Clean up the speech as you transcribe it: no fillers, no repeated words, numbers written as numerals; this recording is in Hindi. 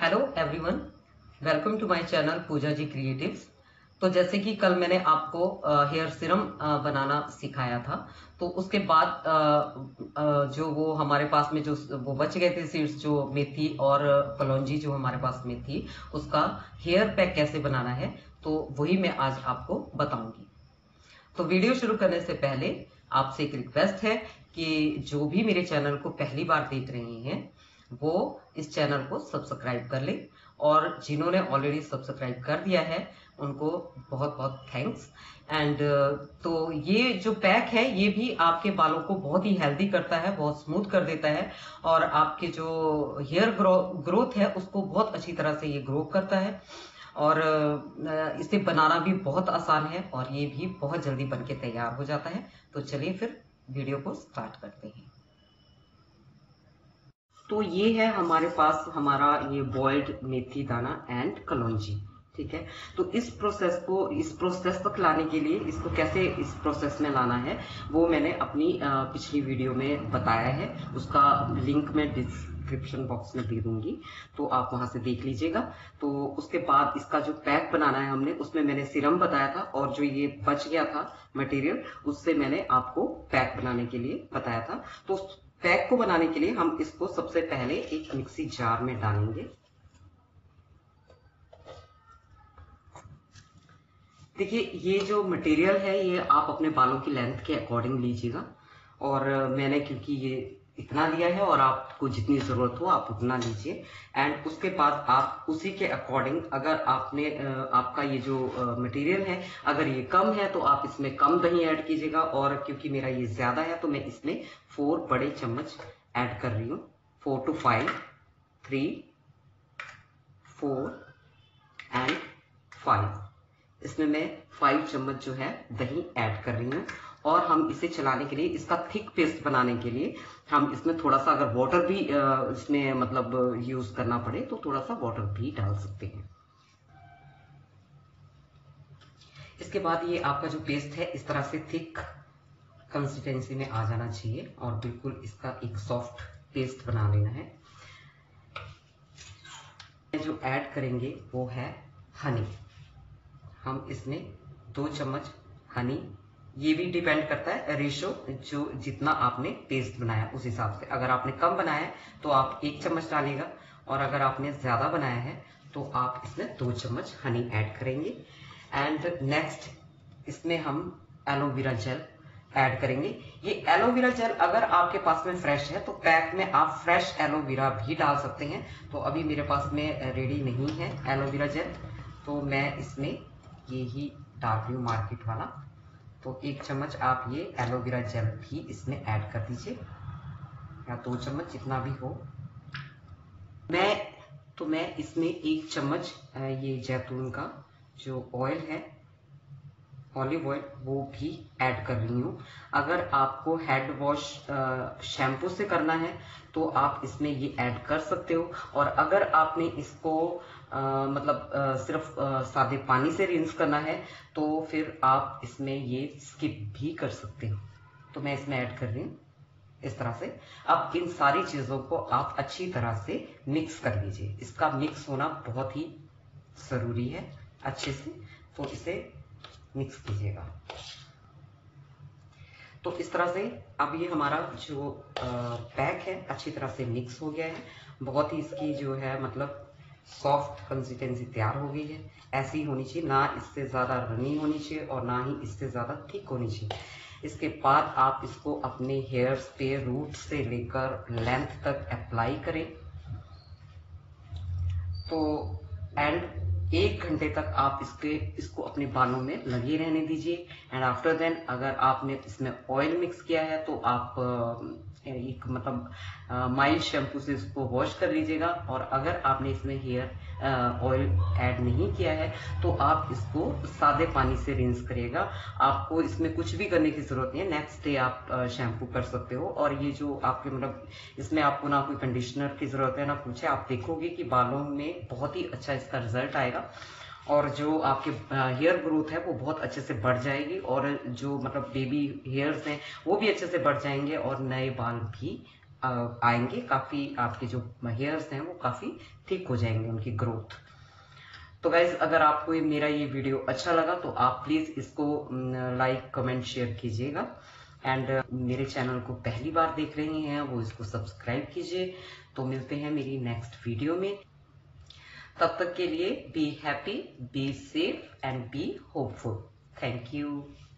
Hello everyone, welcome to my channel Pooja ji creatives. तो जैसे कि कल मैंने आपको हेयर सीरम बनाना सिखाया था, तो उसके बाद जो वो हमारे पास में जो वो बच गए थे सीड्स, जो मेथी और कलौंजी जो हमारे पास में थी, उसका हेयर पैक कैसे बनाना है, तो वही मैं आज आपको बताऊंगी। तो वीडियो शुरू करने से पहले आपसे एक रिक्वेस्ट है कि जो भी मेरे चैनल को पहली बार देख रहे हैं वो इस चैनल को सब्सक्राइब कर ले, और जिन्होंने ऑलरेडी सब्सक्राइब कर दिया है उनको बहुत बहुत थैंक्स। एंड तो ये जो पैक है ये भी आपके बालों को बहुत ही हेल्दी करता है, बहुत स्मूथ कर देता है, और आपके जो हेयर ग्रोथ है उसको बहुत अच्छी तरह से ये ग्रो करता है। और इसे बनाना भी बहुत आसान है और ये भी बहुत जल्दी बनके तैयार हो जाता है। तो चलिए फिर वीडियो को स्टार्ट करते हैं। तो ये है हमारे पास हमारा ये बॉइल्ड मेथी दाना एंड कलौंजी, ठीक है। तो इस प्रोसेस तक लाने के लिए, इसको कैसे इस प्रोसेस में लाना है, वो मैंने अपनी पिछली वीडियो में बताया है। उसका लिंक मैं डिस्क्रिप्शन बॉक्स में दे दूंगी, तो आप वहां से देख लीजिएगा। तो उसके बाद इसका जो पैक बनाना है हमने, उसमें मैंने सीरम बताया था, और जो ये बच गया था मटेरियल उससे मैंने आपको पैक बनाने के लिए बताया था। तो पैक को बनाने के लिए हम इसको सबसे पहले एक मिक्सी जार में डालेंगे। देखिए, ये जो मटेरियल है ये आप अपने बालों की लेंथ के अकॉर्डिंग लीजिएगा, और मैंने क्योंकि ये इतना लिया है और आपको जितनी जरूरत हो आप उतना लीजिए। एंड उसके बाद आप उसी के अकॉर्डिंग, अगर आपका ये जो मटेरियल है अगर ये कम है तो आप इसमें कम दही ऐड कीजिएगा, और क्योंकि मेरा ये ज्यादा है तो मैं इसमें 4 बड़े चम्मच ऐड कर रही हूँ। 4 to 5, 3, 4 एंड 5। इसमें मैं 5 चम्मच जो है दही ऐड कर रही हूँ। और हम इसे चलाने के लिए, इसका थिक पेस्ट बनाने के लिए, हम इसमें थोड़ा सा अगर वाटर भी इसमें मतलब यूज करना पड़े तो थोड़ा सा वाटर भी डाल सकते हैं। इसके बाद ये आपका जो पेस्ट है इस तरह से थिक कंसिस्टेंसी में आ जाना चाहिए, और बिल्कुल इसका एक सॉफ्ट पेस्ट बना लेना है। जो ऐड करेंगे वो है हनी। हम इसमें 2 चम्मच हनी, ये भी डिपेंड करता है रेशो, जो जितना आपने पेस्ट बनाया उस हिसाब से। अगर आपने कम बनाया है तो आप 1 चम्मच डालिएगा, और अगर आपने ज्यादा बनाया है तो आप इसमें 2 चम्मच हनी ऐड करेंगे। एंड नेक्स्ट इसमें हम एलोवेरा जेल ऐड करेंगे। ये एलोवेरा जेल अगर आपके पास में फ्रेश है तो पैक में आप फ्रेश एलोवेरा भी डाल सकते हैं। तो अभी मेरे पास में रेडी नहीं है एलोवेरा जेल, तो मैं इसमें ये ही डाल रही हूँ मार्केट वाला। तो 1 चम्मच आप ये एलोवेरा जेल भी इसमें ऐड कर दीजिए, या 2 चम्मच जितना भी हो। मैं इसमें 1 चम्मच ये जैतून का जो ऑयल है, ऑलिव ऑयल, वो भी ऐड कर रही हूँ। अगर आपको हेड वॉश शैम्पू से करना है तो आप इसमें ये ऐड कर सकते हो, और अगर आपने इसको सिर्फ सादे पानी से रिंस करना है तो फिर आप इसमें ये स्किप भी कर सकते हो। तो मैं इसमें ऐड कर रही हूँ इस तरह से। अब इन सारी चीजों को आप अच्छी तरह से मिक्स कर लीजिए। इसका मिक्स होना बहुत ही जरूरी है अच्छे से, तो इसे मिक्स कीजिएगा। तो इस तरह से अब ये हमारा जो पैक है अच्छी तरह से मिक्स हो गया है। बहुत ही इसकी जो है मतलब सॉफ्ट कंसिस्टेंसी तैयार हो गई है। ऐसी होनी चाहिए, ना इससे ज्यादा रनी होनी चाहिए और ना ही इससे ज्यादा थिक होनी चाहिए। इसके बाद आप इसको अपने हेयर्स पे रूट से लेकर लेंथ तक अप्लाई करें। तो एंड 1 घंटे तक आप इसको अपने बालों में लगे रहने दीजिए। एंड आफ्टर देन अगर आपने इसमें ऑयल मिक्स किया है तो आप एक माइल्ड शैम्पू से इसको वॉश कर लीजिएगा। और अगर आपने इसमें हेयर ऑयल ऐड नहीं किया है तो आप इसको सादे पानी से रिंस करिएगा। आपको इसमें कुछ भी करने की जरूरत नहीं है, नेक्स्ट डे आप शैम्पू कर सकते हो। और ये जो आपके इसमें आपको ना कोई कंडीशनर की जरूरत है ना कुछ है। आप देखोगे कि बालों में बहुत ही अच्छा इसका रिजल्ट आएगा, और जो आपके हेयर ग्रोथ है वो बहुत अच्छे से बढ़ जाएगी, और जो बेबी हेयर्स हैं वो भी अच्छे से बढ़ जाएंगे, और नए बाल भी आएंगे, काफी आपके जो हेयर्स हैं वो काफी थिक हो जाएंगे, उनकी ग्रोथ। तो गाइज अगर आपको मेरा ये वीडियो अच्छा लगा तो आप प्लीज इसको लाइक कमेंट शेयर कीजिएगा। एंड मेरे चैनल को पहली बार देख रहे हैं वो इसको सब्सक्राइब कीजिए। तो मिलते हैं मेरी नेक्स्ट वीडियो में, तब तक के लिए be happy, be safe and be hopeful. Thank you.